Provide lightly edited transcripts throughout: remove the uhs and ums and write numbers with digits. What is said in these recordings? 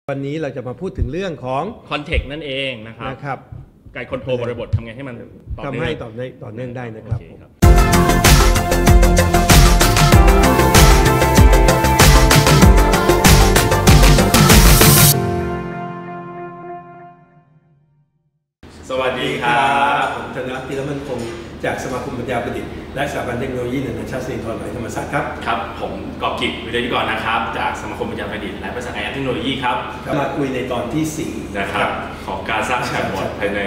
วันนี้เราจะมาพูดถึงเรื่องของ Context นั่นเองนะครับการคอนโทรลบริบททำไงให้มันทำให้ต่อเนื่องได้นะครับสวัสดีครับผมธนรัตน์ ธีรมั่นคงจากสมาคมปัญญาประดิษฐ์และสถาบันเทคโนโลยีนานาชาติสิรินธรมหาวิทยาลัยธรรมศาสตร์ครับครับผมกอบกิจวิทยากรนะครับจากสมาคมปัญญาประดิษฐ์และบริษัทไอแอปเทคโนโลยีครับมาคุยในตอนที่4 นะครับของการสร้างแชทบอทภายใน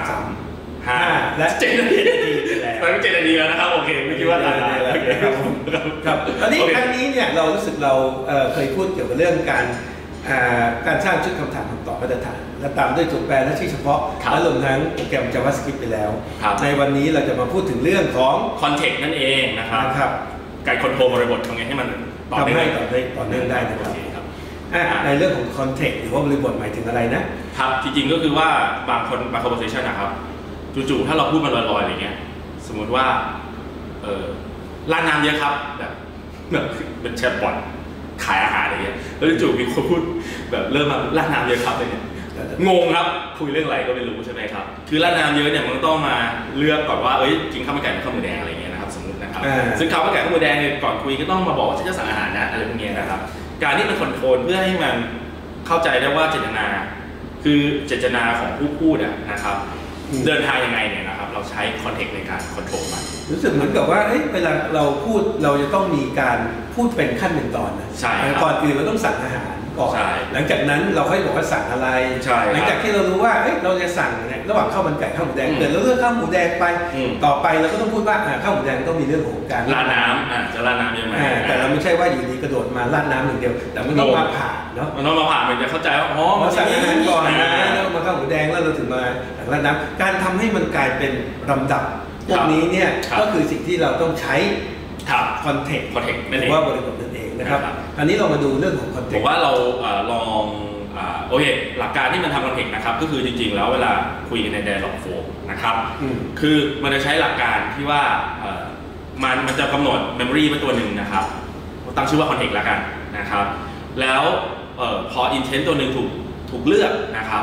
3 5และ7 นาทีตอนนี้7 นาทีแล้วนะครับโอเคไม่คิดว่านานแล้วครับตอนนี้ครั้งนี้เนี่ยเรารู้สึกเราเคยพูดเกี่ยวกับเรื่องการสร้างชุดคำถามคำตอบมาตรฐานและตามด้วยตัวแปรและชื่อเฉพาะและรวมทั้งโปรแกรม JavaScript ไปแล้วในวันนี้เราจะมาพูดถึงเรื่องของ Context นั่นเองนะครับการคอนโทรลบริบททำไงให้มันต่อเนื่องได้นะครับในเรื่องของ Context หรือว่าบริบทหมายถึงอะไรนะครับจริงๆก็คือว่าบาง conversation นะครับจู่ๆถ้าเราพูดมันลอยๆอะไรเงี้ยสมมติว่าร้านน้ำเยอะครับแบบเป็นแชทบอทขายอาหารอะไรเงี้ยแล้วจู่ๆมีคนพูดแบบเริ่มมาร้านน้ำเยอะครับอะไรเนี่ยงงครับคุยเรื่องอะไรก็ไม่รู้ใช่ไหมครับคือร้านน้ำเยอะเนี่ยมันต้องมาเลือกก่อนว่ากินข้าวมันไก่หรือข้าวหมูแดงอะไรเงี้ยนะครับสมมตินะครับซึ่งข้าวมันไก่ข้าวหมูแดงเนี่ยก่อนคุยก็ต้องมาบอกว่าฉันจะสั่งอาหารนะอะไรพวกนี้นะครับการที่มันคอนโทรลเพื่อให้มันเข้าใจได้ว่าเจตนาคือเจตนาของผู้พูดนะครับเดินทางยังไงเนี่ยนะครับเราใช้คอนเทกต์ในการคอนโทรลมันรู้สึกเหมือนกับว่าเวลาเราพูดเราจะต้องมีการพูดเป็นขั้นเป็นตอนนะใช่ก่อนอื่นเราต้องสั่งอาหารก่อนหลังจากนั้นเราค่อยบอกว่าสั่งอะไรหลังจากที่เรารู้ว่าเราจะสั่งเนี่ยระหว่างข้าวมันไก่ข้าวหมูแดงเกิดเราเลือกข้าวหมูแดงไปต่อไปเราก็ต้องพูดว่าข้าวหมูแดงต้องมีเรื่องของการราดน้ำจะราดน้ำยังไงแต่เราไม่ใช่ว่าอยู่ดีกระโดดมาราดน้ำอย่างเดียวแต่มันต้องมาผ่าเนาะมันต้องมาผ่ามันจะเข้าใจว่ามาสั่งอาหารก่อนนะแล้วมาข้าวหมูแดงแล้วเราถึงมาราดน้ำการทำให้มันกลายเป็นลำดับพวกนี้เนี่ยก็คือสิ่งที่เราต้องใช้คอนเทกต์หรือว่าบริบทนั่นเองนะครับอันนี้เรามาดูเรื่องของคอนเทกต์ผมว่าเราลองโอเคหลักการที่มันทำคอนเทกต์นะครับก็คือจริงๆแล้วเวลาคุยกันใน Dialog Flow นะครับคือมันจะใช้หลักการที่ว่ามันจะกำหนด Memory เป็นตัวหนึ่งนะครับตั้งชื่อว่า Context ละกันนะครับแล้วพอ Intent ตัวหนึ่งถูกเลือกนะครับ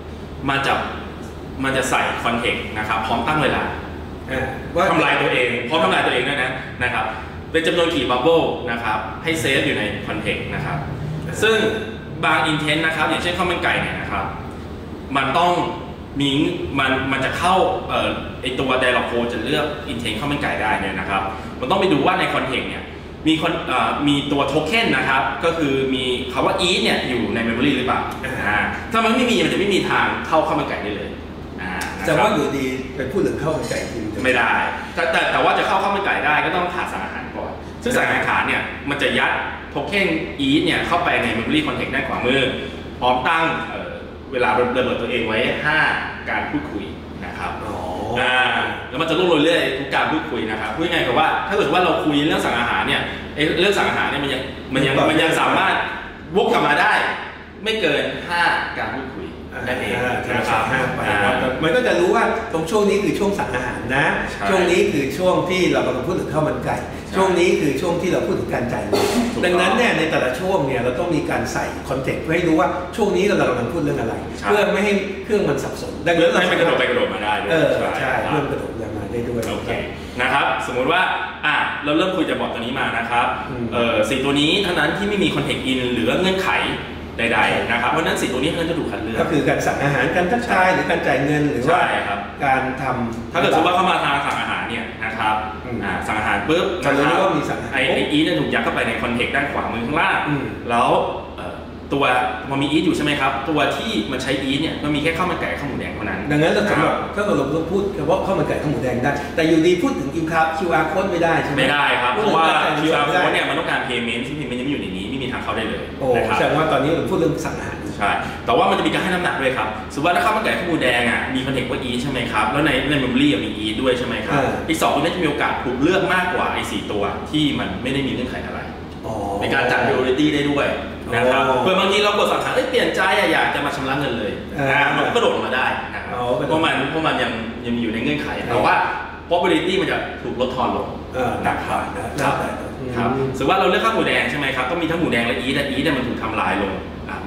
มันจะใส่ Context นะครับพร้อมตั้งเวลาทำลายตัวเองพร้อมทำลายตัวเองด้วยนะครับเป็นจำนวนกี่บับเบิ้ลนะครับให้เซฟอยู่ในคอนเทกต์นะครับซึ่งบาง intent นะครับอย่างเช่นข้าวมันไก่เนี่ยนะครับมันต้องมันจะเข้าตัว dialog flow จะเลือก intent ข้าวมันไก่ได้เนี่ยนะครับมันต้องไปดูว่าในคอนเทกต์เนี่ยมีตัวโทเค็นนะครับก็คือมีคำว่า eat เนี่ยอยู่ใน memory หรือเปล่าถ้ามันไม่มีมันจะไม่มีทางเข้าข้าวมันไก่ได้เลยแต่ว่าอยู่ดีไปพูดถึงข้าวมันไก่จริงไม่ได้แต่ว่าจะเข้าข้าวมันไก่ได้ก็ต้องผ่านสั่งอาหารก่อนซึ่งสั่งอาหารเนี่ยมันจะยัดโทเค็น eat เนี่ยเข้าไปใน memory context ด้านขวามือพร้อมตั้งเวลาระเบิดตัวเองไว้5การพูดคุยนะครับแล้วมันจะลดลงเรื่อยทุกการพูดคุยนะครับพูดง่ายๆกับว่าถ้าเกิดว่าเราคุยเรื่องสั่งอาหารเนี่ยเรื่องสั่งอาหารเนี่ยมันยังสามารถวกกลับมาได้ไม่เกิน5การพูดคุยนั่นเองนะครับมันก็จะรู้ว่าตรงช่วงนี้คือช่วงสั่งอาหารนะช่วงนี้คือช่วงที่เรากำลังพูดถึงข้าวมันไก่ช่วงนี้คือช่วงที่เราพูดถึงการจ่ายเงินดังนั้นเนี่ยในแต่ละช่วงเนี่ยเราต้องมีการใส่คอนเทกต์เพื่อให้รู้ว่าช่วงนี้เรากำลังพูดเรื่องอะไรเพื่อไม่ให้เครื่องมันสับสนดังนั้นให้มันกระโดดไปกระโดดมาได้ด้วยใช่เรื่องกระโดดมาได้ด้วยโอเคนะครับสมมุติว่าเราเริ่มคุยจากบอทตัวนี้มานะครับสิ่งตัวนี้เท่านั้นที่ไม่มีคอนเทกต์อินหรือเงื่อนไขใดๆนะครับเพราะนั้นสิ่งตัวนี้มันจะถูกคัดเลือกก็คือการสั่งอาหารการทักทายหรือการจ่ายเงินหรือว่าการทำถ้าเกิดสมมติว่าเข้ามาทางสั่งอาหารเนี่ยนะครับสั่งอาหารปุ๊บนะครับไออีจะถูกยัดเข้าไปในคอนเทกต์ด้านขวามือข้างล่างแล้วตัวมันมีอีทอยู่ใช่ไหมครับตัวที่มันใช้อีทเนี่ยมันมีแค่ข้าวมันไก่ข้าวหมูแดงเท่านั้นดังนั้นสำหรับถ้าเราต้องพูดเฉพาะข้าวมันไก่ข้าวหมูแดงได้แต่อยู่ดีพูดถึงQR code ไม่ได้ใช่ไหมไม่ได้ครับเพราะว่า QR code เนี่ยมันต้องการ payment ซึ่ง payment ยังไม่อยู่ในนี้ไม่มีทางเข้าได้เลยนะครับแสดงว่าตอนนี้เราพูดเรื่องสั่งอาหารใช่แต่ว่ามันจะมีการให้น้ำหนักด้วยครับสมมติว่าถ้าข้าวมันไก่ข้าวหมูแดงมีคอนเทกต์ว่าอีทใช่ไหมครับแล้วในเมมโมรี่มีอีทด้วยใช่ไหมครับอีก2ตัวนี้จะมีโอกาสถูกเลือกมากกว่าไอ้4ตัวที่มันไม่ได้มีเงื่อนไขอะไรในการจัด priority ได้ด้วยนะครับเพื่อบางทีเรากดสั่งอาหารเปลี่ยนใจอยากจะมาชำระเงินเลยมันก็โดดมาได้นะครับเพราะมันยังมีอยู่ในเงื่อนไขแต่ว่า probability มันจะถูกลดทอนลงนะครับสมมติว่าเราเลือกข้าวหมูแดงใช่ไหมครับก็มีทั้งหมูแดงและอีทมันถูกทำลายลง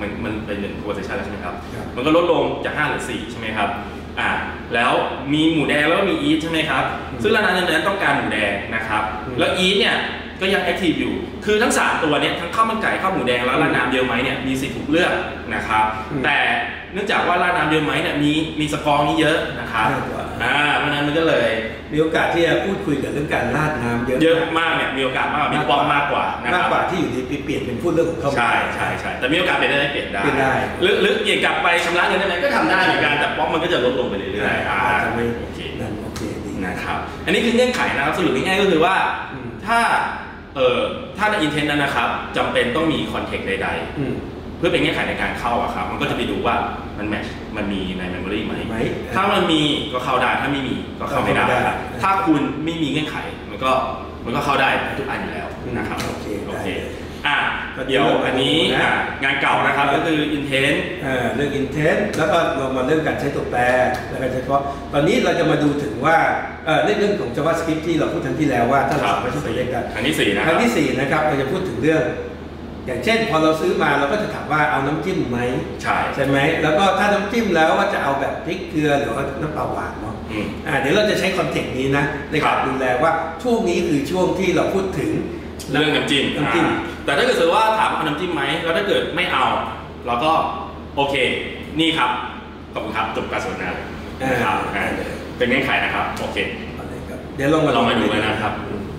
มันเป็น1 conversation แล้วใช่ไหมครับมันก็ลดลงจาก5เหลือ4ใช่ไหมครับแล้วมีหมูแดงแล้วก็มีอีทใช่ไหมครับซึ่งร้านนั้นต้องการหมูแดงนะครับแล้วอีทเนี่ยก็ยังแอคทีฟอยู่คือทั้ง3ตัวเนี่ยทั้งข้าวมันไก่ข้าวหมูแดงแล้วร้านน้ำเดียวไหมเนี่ยมีสิทธิ์ถูกเลือกนะครับแต่เนื่องจากว่าร้านน้ำเดียวไหมเนี่ยมีสกอร์นี้เยอะนะครับเพราะนั้นมันก็เลยมีโอกาสที่จะพูดคุยกันเรื่องการราดน้ำเยอะมากเนี่ยมีโอกาสมากมีป๊อปมากกว่านะครับมากกว่าที่อยู่ดีเปลี่ยนเป็นพูดเรื่องของเขาใช่แต่มีโอกาสเปลี่ยนได้หรือเปลี่ยนกลับไปชำระเงินได้ไหมก็ทำได้เหมือนกันแต่ป๊อปมันก็จะลดลงไปเรื่อยๆโอเคดีนะครับอันนี้คือเงื่อนไขนะครับสรุปง่ายๆก็คือว่าถ้าในอินเทนต์นั้นนะครับจำเป็นต้องมีคอนเทกต์ใดๆเพื่อเป็นเงื่อนไขในการเข้าอะครับมันก็จะไปดูว่ามันแมทช์มันมีในเมมโมรีไหมถ้ามันมีก็เข้าได้ถ้าไม่มีก็เข้าไม่ได้ถ้าคุณไม่มีเงื่อนไขมันก็เข้าได้ทุกอันอยู่แล้วนะครับโอเคเดี๋ยวอันนี้งานเก่านะครับก็คือ intent เรื่อง intent แล้วก็ลงมาเรื่องการใช้ตัวแปรและการใช้เฉพาะตอนนี้เราจะมาดูถึงว่าเรื่องของ JavaScript ที่เราพูดครั้งที่แล้วว่าถ้าเราสามารถใช้ตัวเลขได้ครั้งที่4นะครั้งที่4นะครับเราจะพูดถึงเรื่องอย่างเช่นพอเราซื้อมาเราก็จะถามว่าเอาน้ำจิ้มไหมใช่ไหมแล้วก็ถ้าน้ำจิ้มแล้วว่าจะเอาแบบพริกเกลือหรือว่าน้ำเปล่าหวานเนาะเดี๋ยวเราจะใช้คอนเทกต์นี้นะในการดูแลว่าช่วงนี้คือช่วงที่เราพูดถึงเรื่องน้ำจิ้มแต่ถ้าเกิดสมมติว่าถามเอาน้ำจิ้มไหมแล้วถ้าเกิดไม่เอาเราก็โอเคนี่ครับขอบคุณครับจบการสนทนานะครับเป็นเงื่อนไขนะครับโอเคเดี๋ยวลองมาดูกันนะครับ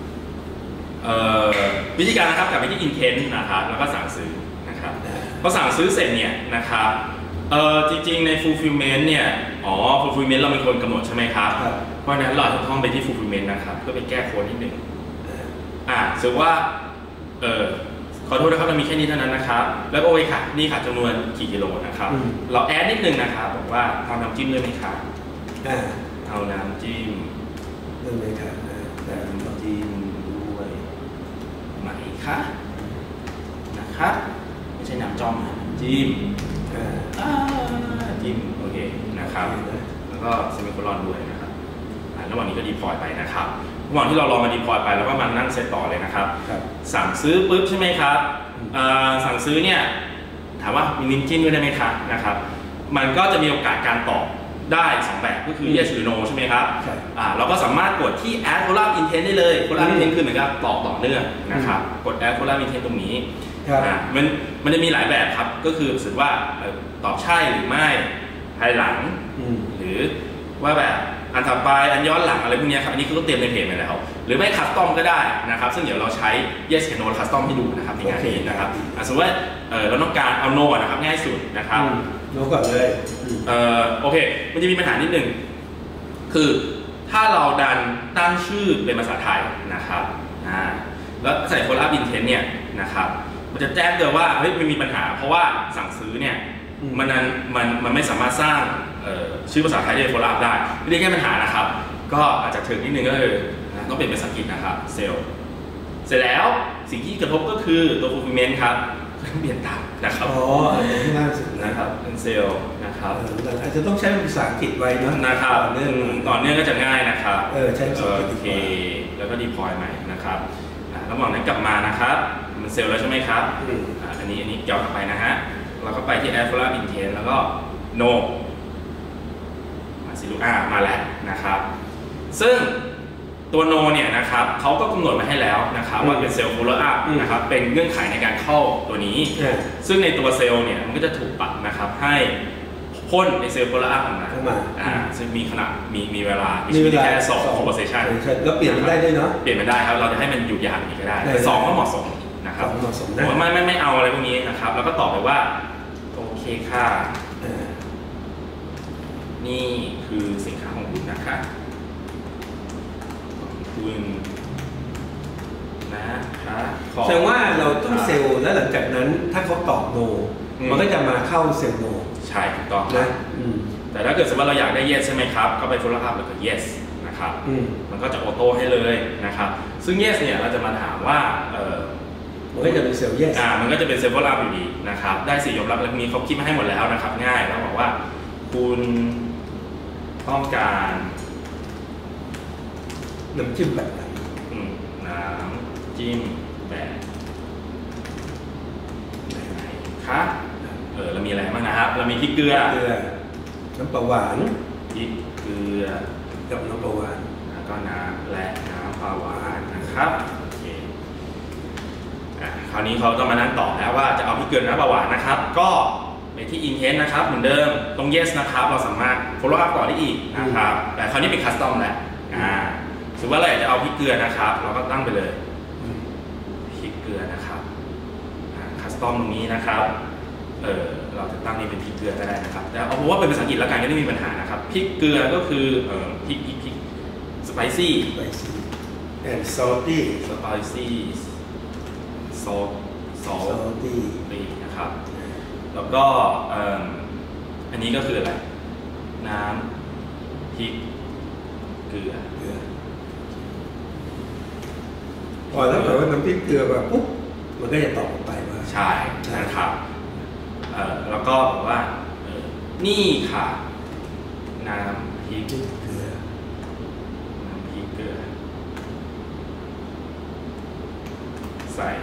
วิธีการนะครับกลับไปที่ intent นะครับแล้วก็สั่งซื้อนะครับพอสั่งซื้อเสร็จเนี่ยนะครับจริงๆใน fulfillment เนี่ย fulfillment เราเป็นคนกำหนดใช่ไหมครับเพราะฉะนั้นเราจะต้องไปที่ fulfillment นะครับเพื่อไปแก้โค้ดนิดนึงสมมติว่าขอโทษนะครับมันมีแค่นี้เท่านั้นนะครับแล้วก็โอเคค่ะนี่ค่ะจำนวนกี่กิโลนะครับเราแอดนิดนึงนะครับบอกว่าเอาน้ำจิ้มด้วยไหมครับเอาน้ำจิ้มด้วยไหมครับน้ำจิ้มด้วยไหมคะนะครับไม่ใช่น้ำจ้อมนะจิ้มจิ้มโอเคนะครับแล้วก็เซมิโคลอนด้วยนะครับระหว่างนี้ก็ดีพลอยไปนะครับระหว่างที่เรารอมาดีพลอยไปแล้วก็มานั่งเซตต่อเลยนะครับสั่งซื้อปุ๊บใช่ไหมครับสั่งซื้อเนี่ยถามว่ามีน้ำจิ้มด้วยได้ไหมครับนะครับมันก็จะมีโอกาสการตอบได้2แบบก็คือ yes หรือ no ใช่ไหมครับเราก็สามารถกดที่ add follow-up intent ได้เลย follow-up intent คือเหมือนกับตอบต่อเนื่องนะครับกด add follow-up intent ตรงนี้มันจะมีหลายแบบครับก็คือรู้สึกว่าตอบใช่หรือไม่ภายหลังหรือว่าแบบอันถัดไปอันย้อนหลังอะไรพวกนี้ครับอันนี้คือต้องเตรียมในเพจมาแล้วหรือไม่คัสตอมก็ได้นะครับซึ่งเดี๋ยวเราใช้ yes and no custom ให้ดูนะครับในงานนี้นะครับสมมติว่าเราต้องการเอา no นะครับง่ายสุดนะครับ no ก่อนเลยโอเคมันจะมีปัญหานิดนึงคือถ้าเราดันตั้งชื่อเป็นภาษาไทยนะครับแล้วใส่ follow-up intent เนี่ยนะครับมันจะแจ้งเตือนว่าเฮ้ยมันมีปัญหาเพราะว่าสั่งซื้อเนี่ยมันไม่สามารถสร้างชื่อภาษาไทยได้ follow-up ได้ไม่ได้แก้ปัญหานะครับก็อาจจะถึงนิดนึงก็คือต้องเป็นภาษาอังกฤษนะครับเซลล์เสร็จแล้วสิ่งที่กระทบก็คือตัว fulfillment ครับต้องเปลี่ยนตามนะครับที่น่าสนใจนะครับเป็นเซลล์นะครับอาจจะต้องใช้ภาษาอังกฤษไว้นะครับต่อเนื่องก็จะง่ายนะครับใช้ภาษาอังกฤษโอเคแล้วก็ deploy ใหม่นะครับระหว่างนั้นกลับมานะครับมันเซลล์แล้วใช่ไหมครับอันนี้ย้อนกลับไปนะฮะเราก็ไปที่ add follow-up intent แล้วก็ noมาแล้วนะครับซึ่งตัว no เนี่ยนะครับเขาก็กำหนดมาให้แล้วนะครับว่าเป็นเซลล์ follow up นะครับเป็นเงื่อนไขในการเข้าตัวนี้ซึ่งในตัวเซลล์เนี่ยมันก็จะถูกปรับนะครับให้พ่นในเซลล์ follow up ออกมาซึ่งมีขนาดมีเวลามีแค่2 conversation แล้วเปลี่ยนมันได้ด้วยเนาะเปลี่ยนมันได้ครับเราจะให้มันอยู่ยาวอีกก็ได้แต่2ก็เหมาะสมนะครับไม่เอาอะไรพวกนี้นะครับแล้วก็ตอบไปว่าโอเคค่ะนี่คือสินค้าของคุณนะคะคุณนะคะแสดงว่าเราต้องเซลล์แล้วหลังจากนั้นถ้าเขาตอบโนมันก็จะมาเข้าเซลล์โนใช่ถูกต้องนะแต่ถ้าเกิดสมมติเราอยากได้ yes ใช่ไหมครับก็ไป follow up แล้วก็ yes นะครับมันก็จะออโต้ให้เลยนะครับซึ่ง yes เนี่ยเราจะมาถามว่ามันก็จะเป็นเซลล์ yes มันก็จะเป็นเซลล์ follow up อยู่ดีนะครับได้4ยอมรับแล้วนี้เขาคิดมาให้หมดแล้วนะครับง่ายแล้วบอกว่าคุณต้องการน้ำจิ้มแบบไหนน้ำจิ้มแบบไหนคะเรามีอะไรบ้างนะครับเรามีพริกเกลือน้ำปลาหวานพริกเกลือกับน้ำปลาหวานแล้วก็น้ำและน้ำปลาหวานนะครับโอเคคราวนี้เขาต้องมานั่งต่อแล้วว่าจะเอาพริกเกลือน้ำปลาหวานนะครับก็ไปที่ intent นะครับเหมือนเดิมตรง yes นะครับเราสามารถ follow up ต่อได้อีกนะครับแต่คราวนี้เป็น custom แล้วสมมติว่าเราอยากจะเอาพริกเกลือนะครับเราก็ตั้งไปเลยพริกเกลือนะครับcustom ตรงนี้นะครับเราจะตั้งนี่เป็นพริกเกลือก็ได้นะครับแต่เอาว่าเป็นภาษาอังกฤษแล้วกันก็ไม่มีปัญหานะครับพริกเกลือก็คือพริกspicy and salty salty นะครับแล้วก็อันนี้ก็คืออะไรน้ำพริกเกลือพอแล้วแบบว่าน้ำพริกเกลือแบบปุ๊บมันก็จะตอบออกไปว่าใช่นะครับแล้วก็บอกว่านี่ค่ะน้ำพริกเกลือใส่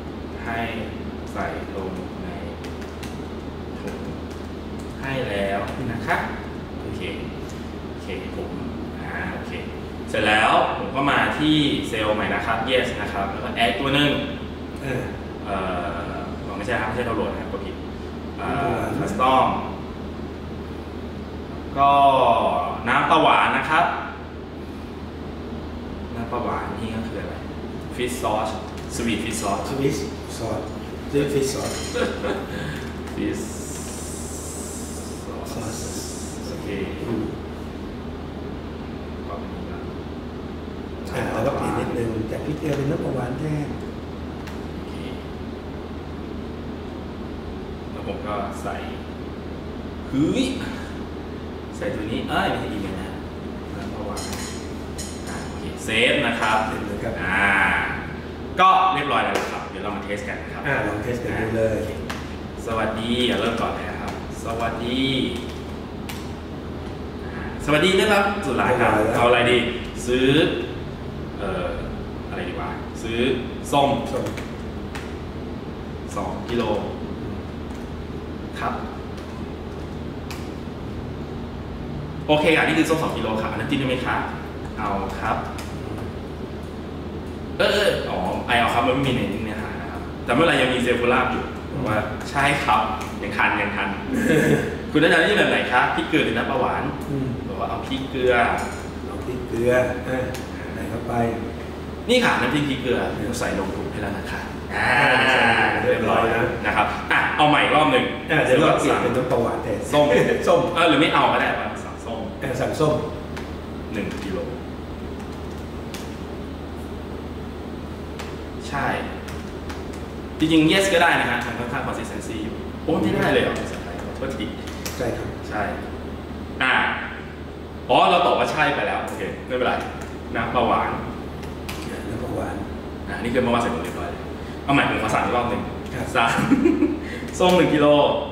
ลงในถุงให้แล้วนะครับโอเคผมโอเคเสร็จแล้วผมก็มาที่เซลล์ใหม่นะครับ yes นะครับแล้วก็ add ตัวหนึ่งไม่ใช่ครับไม่ใช่ดาวน์โหลดนะครับกดผิดcustom ก็น้ำปลาหวานนะครับน้ำปลาหวานนี่ก็คืออะไร fish sauce sweet fish sauce fish sauce โอเคแล้วก็เปลี่ยนนิดนึงจากพริกเกลือเป็นน้ำปลาหวานแทนแล้วผมก็ใส่ตัวนี้ไม่ใช่อีกนะน้ำปลาหวานโอเคเซฟนะครับก็เรียบร้อยแล้วครับเดี๋ยวเรามาเทสกันนะครับลองเทสกันดูเลยสวัสดีเริ่มก่อนเลยครับสวัสดีนะครับสุดหลายครับเอาอะไรดีซื้ออะไรดีกว่าซื้อส้ม2 กิโลครับโอเคค่ะนี่คือส้ม2 กิโลครับอันนั้นจิ้มได้ไหมครับเอาครับเอาครับมันไม่มีในเนื้อหานะครับแต่เมื่อไรยังมีเซลฟูล่าอยู่บอกว่าใช่ครับยังทัน คุณอาจารย์นี่แบบไหนครับพริกเกลือหรือน้ำปลาหวานบอกว่าเอาพริกเกลือใส่เข้าไปนี่ค่ะน้ำพริกเกลือเราใส่ลงถุงให้แล้วนะครับเรียบร้อยนะครับเอาใหม่รอบหนึ่งเดี๋ยวเราเปลี่ยนเป็นน้ำปลาหวานแทนส้มหรือไม่เอาก็ได้สั่งส้ม1 กิโลใช่จริงๆ yes ก็ได้นะฮะมันค่อนข้าง consistency อยู่ไม่ได้เลยเหรอภาษาไทยก็จริงใช่ครับใช่เราตอบว่าใช่ไปแล้วโอเคไม่เป็นไรน้ำปลาหวานนี่คือมาใส่ถุงเรียบร้อยเอาใหม่ผมขอสั่งอีกรอบหนึ่งส้ม1 กิโล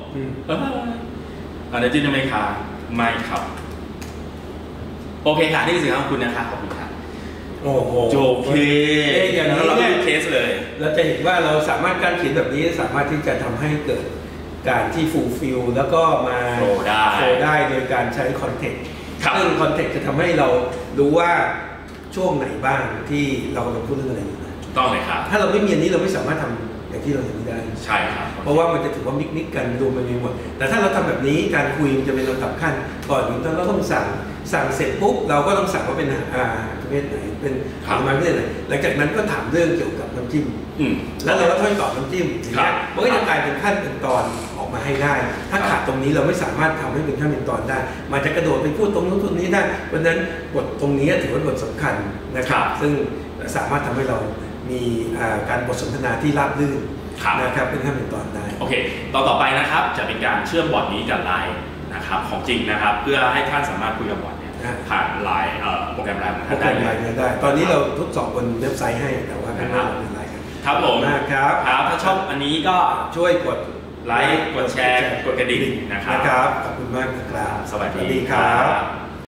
อันนี้จิ้มได้ไหมคะไม่ครับโอเคค่ะนี่คือสิ่งของคุณนะคะขอบคุณค่ะโอ้โหโอเคอย่างนี้เราเคสเลยเราจะเห็นว่าเราสามารถการเขียนแบบนี้สามารถที่จะทำให้เกิดการที่ฟูลฟิลแล้วก็มาโฟล์ได้โดยการใช้คอนเทกต์ซึ่งคอนเทกต์จะทำให้เรารู้ว่าช่วงไหนบ้างที่เรากำลังพูดเรื่องอะไรอยู่นะต้องเลยครับถ้าเราไม่มีอันนี้เราไม่สามารถทำอย่างที่เราเห็นได้ใช่ครับเพราะว่ามันจะถือว่ามิกกันรวมมันมีหมดแต่ถ้าเราทำแบบนี้การคุยมันจะเป็นลำดับขั้นก่อนอื่นเราต้องสั่งเสร็จปุ๊บเราก็ต้องสั่งว่าเป็นประเภทไหนเป็นผลไม้ประเภทไหนหลังจากนั้นก็ถามเรื่องเกี่ยวกับน้ำจิ้มแล้วเราก็ค่อยตอบน้ำจิ้มอย่างเงี้ยมันก็จะกลายเป็นขั้นเป็นตอนออกมาให้ได้ถ้าขาดตรงนี้เราไม่สามารถทำให้เป็นขั้นเป็นตอนได้มันจะกระโดดไปพูดตรงนู้นตรงนี้ได้เพราะนั้นบทตรงนี้ถือว่าบทสำคัญนะครับซึ่งสามารถทำให้เรามีการบทสนทนาที่ราบรื่นนะครับเป็นขั้นเป็นตอนได้โอเคต่อไปนะครับจะเป็นการเชื่อมบอทนี้กับไลน์นะครับของจริงนะครับเพื่อให้ท่านสามารถคุยกับบอทเนี่ยผ่านไลน์โปรแกรมไลน์ของท่านได้ตอนนี้เราทดสอบบนเว็บไซต์ให้แต่ว่าไม่ได้เป็นไลน์ครับผมครับถ้าชอบอันนี้ก็ช่วยกดไลค์กดแชร์กดกระดิ่งนะครับขอบคุณมากครับสวัสดีครับ